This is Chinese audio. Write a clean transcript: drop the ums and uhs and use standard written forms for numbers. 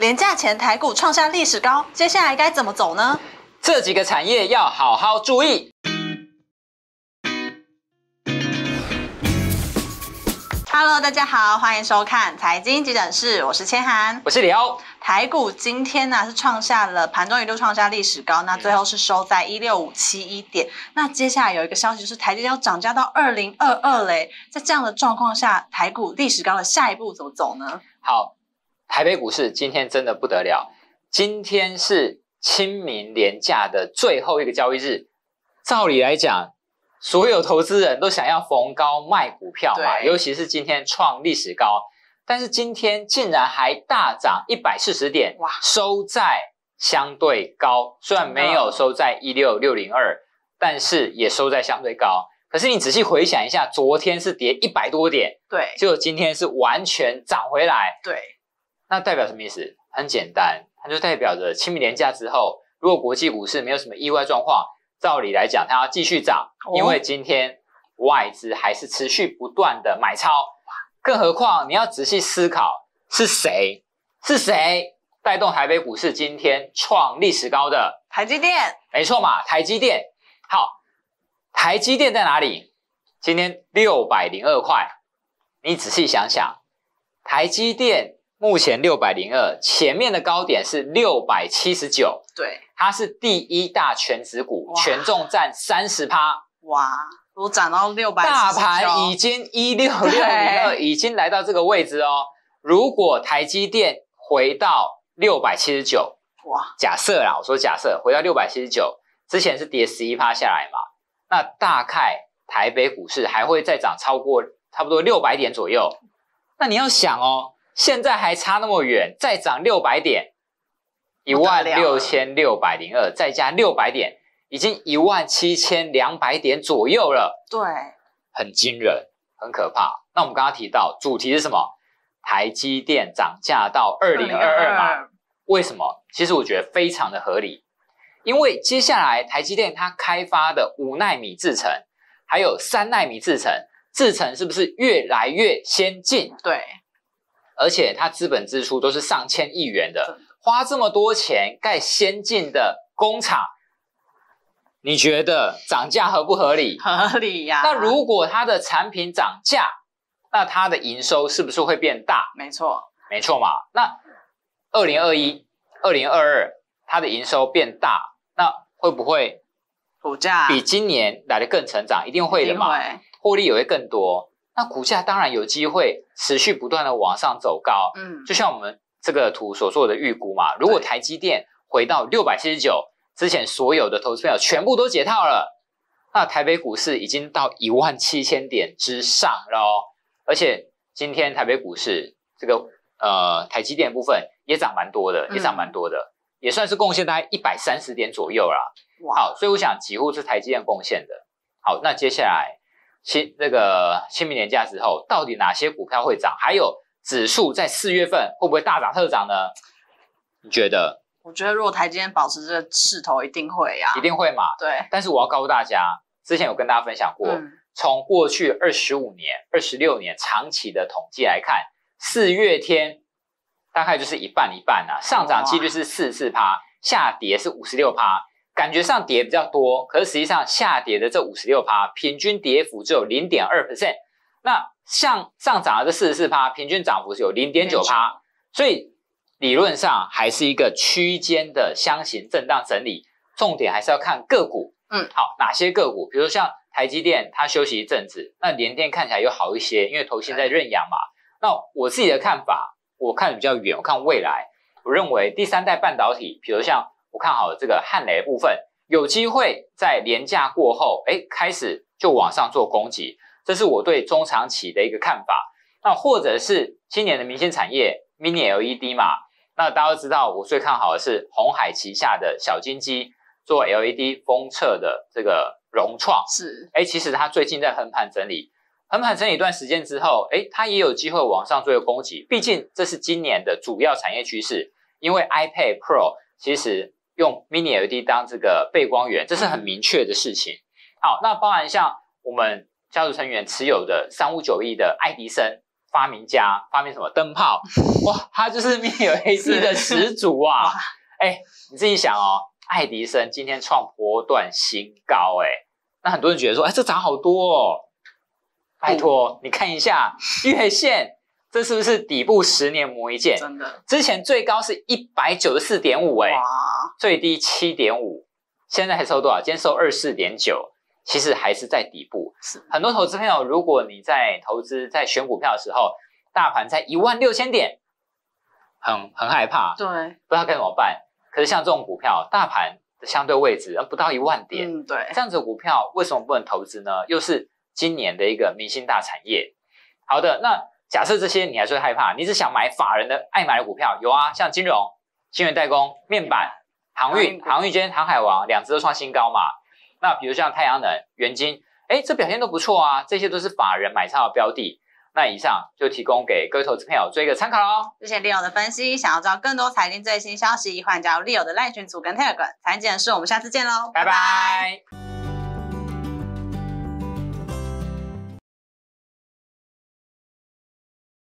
连假前台股创下历史高，接下来该怎么走呢？ 这几个产业要好好注意。 Hello， 大家好，欢迎收看财经急诊室，我是千涵， 我是李欧。 台股今天呢是创下了盘中一度创下历史高，那最后是收在16571点。那接下来有一个消息就是台积电要涨价到2022嘞，在这样的状况下，台股历史高的下一步怎么走呢？ 好，台北股市今天真的不得了，今天是清明连假的最后一个交易日，照理来讲，所有投资人都想要逢高卖股票嘛，尤其是今天创历史高，但是今天竟然还大涨140点，收在相对高，虽然没有收在16602，但是也收在相对高。可是你仔细回想一下，昨天是跌100多点， 对， 结果今天是完全涨回来， 对， 那代表什么意思？很简单，它就代表着清明连假之后，如果国际股市没有什么意外状况，照理来讲它要继续涨，因为今天外资还是持续不断的买超，更何况你要仔细思考是谁带动台北股市今天创历史高的？ 台积电， 没错嘛，台积电。好，台积电在哪里？今天602块，你仔细想想，台积电目前602，前面的高点是679， 对， 它是第一大权值股，权重占30%。 哇，都涨到600， 大盘已经16602，已经来到这个位置哦。如果台积电回到679， 哇， 假设啦，我说假设回到679，之前是跌11%下来嘛，那大概台北股市还会再涨超过差不多600点左右。那你要想哦，现在还差那么远，再涨600点，16602再加600点，已经17200点左右了。 对， 很惊人，很可怕。那我们刚刚提到主题是什么？台积电涨价到2022嘛？为什么？其实我觉得非常的合理，因为接下来台积电它开发的5奈米制程，还有3奈米制程，制程是不是越来越先进？ 对， 而且它资本支出都是上千亿元的，花这么多钱盖先进的工厂，你觉得涨价合不合理？ 合理呀。 那如果它的产品涨价，那它的营收是不是会变大？ 没错， 没错嘛。那2021、2022它的营收变大，那会不会股价比今年来的更成长？一定会的嘛，获利也会更多。那股价当然有机会持续不断的往上走高。就像我们这个图所做的预估嘛，如果台积电回到679，之前所有的投资朋友全部都解套了，那台北股市已经到17000点之上了哦。而且今天台北股市这个台积电部分也涨蛮多的，也算是贡献大概130点左右啦。好，所以我想几乎是台积电贡献的。好，那接下来清明年假之后，到底哪些股票会涨？还有指数在4月份会不会大涨特涨呢？你觉得？ 我觉得如果台积电保持这个势头，一定会呀， 一定会嘛。 对。 但是我要告诉大家，之前有跟大家分享过，从过去25年、26年长期的统计来看，4月天大概就是一半一半啊，上涨几率是44%，下跌是56%，感觉上跌比较多，可是实际上下跌的这56%，平均跌幅只有 0.2%， 那像上涨的这44%，平均涨幅是有 0.9%， 所以理论上还是一个区间的箱型震荡整理，重点还是要看个股。好，哪些个股？比如说像台积电，它休息一阵子，那联电看起来又好一些，因为投信在认养嘛。那我自己的看法，我看得比较远，我看未来，我认为第三代半导体，比如像我看好这个汉磊的部分，有机会在连假过后，开始就往上做攻击，这是我对中长期的一个看法。那或者是今年的明星产业 Mini LED 嘛，那大家都知道，我最看好的是鸿海旗下的小金鸡做 LED 封测的这个融创， 是， 其实它最近在横盘整理一段时间之后，它也有机会往上做一个攻击，毕竟这是今年的主要产业趋势，因为 iPad Pro 其实用 Mini LED 当这个背光源，这是很明确的事情。好，那包含像我们家族成员持有的359亿的爱迪生发明家，发明什么灯泡？哇，他就是 Mini LED 的始祖啊！哎，你自己想哦，爱迪生今天创波段新高，那很多人觉得说，这涨好多哦。拜托，你看一下月线，这是不是底部10年磨一剑？ 真的， 之前最高是194.5， 哇， 最低7.5，现在还收多少？今天收24.9，其实还是在底部。很多投资朋友，如果你在投资、在选股票的时候，大盘在16000点，很害怕， 对， 不知道该怎么办。可是像这种股票，大盘的相对位置不到10000点， 对， 这样子的股票为什么不能投资呢？又是今年的一个明星大产业。好的，那假设这些你还是会害怕，你只想买法人的爱买的股票，有啊，像金融、晶圆代工、面板、航运今天航海王2只都创新高嘛。那比如像太阳能、元晶，这表现都不错啊，这些都是法人买超的标的。那以上就提供给各位投资朋友做一个参考咯。 谢谢 Leo 的分析。想要知道更多财经最新消息，欢迎加入 Leo 的 LINE 群组跟 Telegram。财经人士，我们下次见喽， 拜拜。